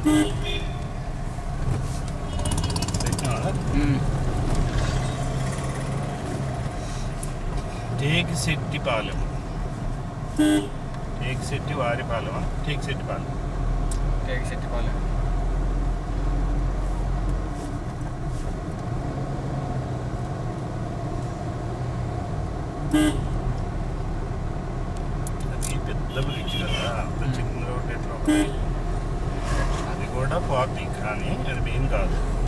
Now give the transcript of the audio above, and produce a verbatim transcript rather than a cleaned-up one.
టేకిశెట్టిపాలెం టేకిశెట్టి వారిపాలెమా టేకిశెట్టిపాలెం టేకిశెట్టిపాలెం అది పెద్ద బ్రిడ్జ్ కదా, అంత చిన్న రోడ్ ఎట్లా అది కూడా పోద్ది కానీ అది మెయిన్ కాదు.